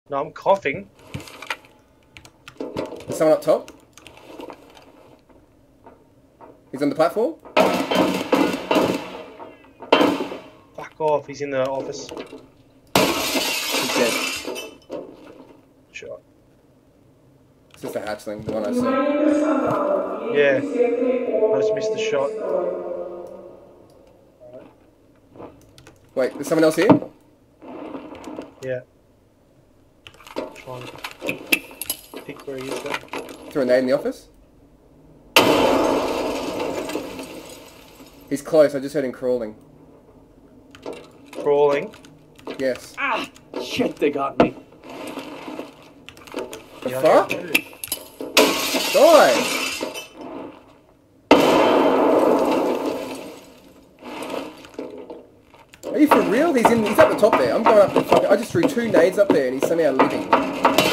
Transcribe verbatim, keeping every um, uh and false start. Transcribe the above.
No, I'm coughing. There's someone up top. He's on the platform. Fuck off, he's in the office. He's dead. Shot. It's just a hatchling, the one I see. Yeah. I just missed the shot. Wait, there's someone else here? Yeah. Try and pick where he is though. Threw a nade in the office. He's close, I just heard him crawling. Crawling. Yes. Ah! Shit, they got me. The Yeah, I fuck? heard too. Die! Are you for real? He's in. He's at the top there. I'm going up the fucking. I just threw two nades up there and he's somehow living.